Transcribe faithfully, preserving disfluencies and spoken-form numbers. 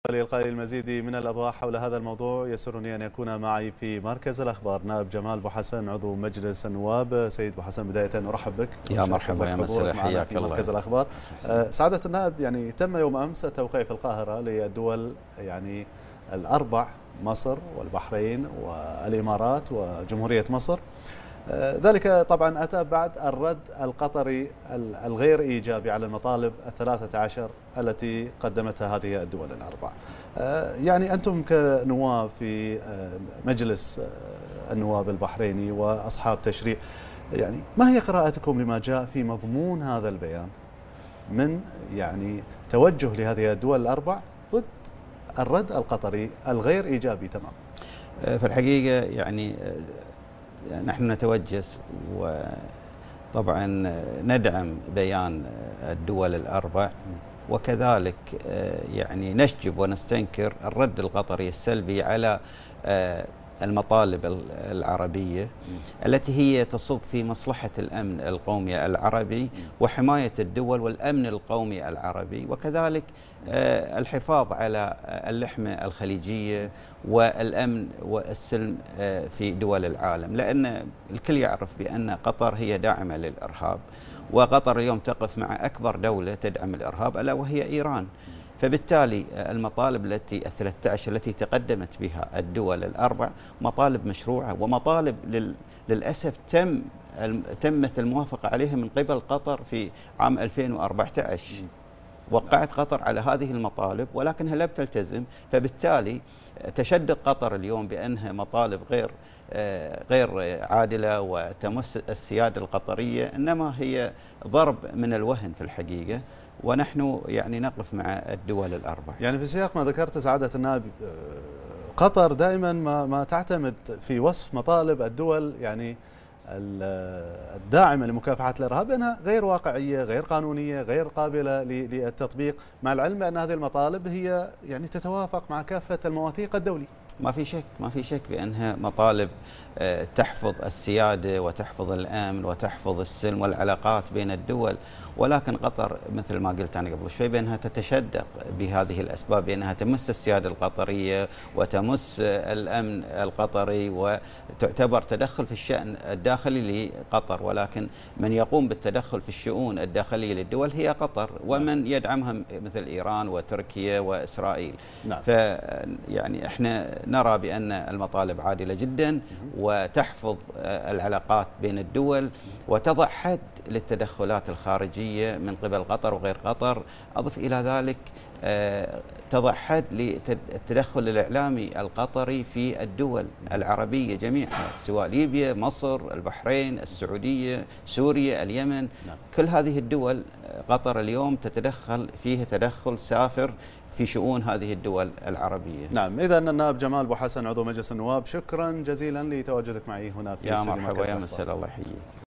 لإلقاء المزيد من الأضواء حول هذا الموضوع يسرني أن يكون معي في مركز الأخبار نائب جمال بو حسن عضو مجلس النواب. سيد بو حسن، بداية أرحب بك. يا مرحبا يا مساء، حياك في مركز الأخبار. سعادة النائب، يعني تم يوم أمس التوقيع في القاهرة للدول يعني الأربع، مصر والبحرين والإمارات وجمهورية مصر. ذلك طبعا أتى بعد الرد القطري الغير إيجابي على المطالب الثلاثة عشر التي قدمتها هذه الدول الأربع. يعني أنتم كنواب في مجلس النواب البحريني وأصحاب تشريع، يعني ما هي قراءتكم لما جاء في مضمون هذا البيان من يعني توجه لهذه الدول الأربع ضد الرد القطري الغير إيجابي تمام؟ في الحقيقة يعني نحن نتوجس وطبعا ندعم بيان الدول الأربع، وكذلك يعني نشجب ونستنكر الرد القطري السلبي على المطالب العربية التي هي تصب في مصلحة الأمن القومي العربي وحماية الدول والأمن القومي العربي، وكذلك الحفاظ على اللحمة الخليجية والأمن والسلم في دول العالم، لأن الكل يعرف بأن قطر هي داعمة للإرهاب، وقطر اليوم تقف مع أكبر دولة تدعم الإرهاب ألا وهي إيران. فبالتالي المطالب التي الثلاثة عشر التي تقدمت بها الدول الأربع مطالب مشروعة ومطالب للأسف تم تمت الموافقة عليها من قبل قطر في عام ألفين وأربعة عشر. وقعت قطر على هذه المطالب ولكنها لم تلتزم، فبالتالي تشدد قطر اليوم بأنها مطالب غير غير عادلة وتمس السيادة القطرية، إنما هي ضرب من الوهن في الحقيقة، ونحن يعني نقف مع الدول الأربع. يعني في سياق ما ذكرت سعادة النائب، قطر دائما ما ما تعتمد في وصف مطالب الدول يعني الداعمة لمكافحة الإرهاب بأنها غير واقعية، غير قانونية، غير قابلة للتطبيق، مع العلم بأن هذه المطالب هي يعني تتوافق مع كافة المواثيق الدولية. ما في شك ما في شك بأنها مطالب تحفظ السيادة وتحفظ الأمن وتحفظ السلم والعلاقات بين الدول، ولكن قطر مثل ما قلت أنا قبل شوي بأنها تتشدق بهذه الأسباب، بأنها تمس السيادة القطرية وتمس الأمن القطري وتعتبر تدخل في الشأن الداخلي لقطر، ولكن من يقوم بالتدخل في الشؤون الداخلية للدول هي قطر ومن يدعمها مثل إيران وتركيا وإسرائيل. نعم. فيعني احنا نرى بأن المطالب عادلة جدا وتحفظ العلاقات بين الدول وتضع حد للتدخلات الخارجية من قبل قطر وغير قطر. أضف إلى ذلك تضع حد للتدخل الإعلامي القطري في الدول العربية جميعها، سواء ليبيا، مصر، البحرين، السعودية، سوريا، اليمن. نعم. كل هذه الدول قطر اليوم تتدخل فيها تدخل سافر في شؤون هذه الدول العربية. نعم، إذا النائب جمال بو حسن عضو مجلس النواب، شكرا جزيلا لتواجدك معي هنا في يا مرحبا يا مساء، الله يحييك.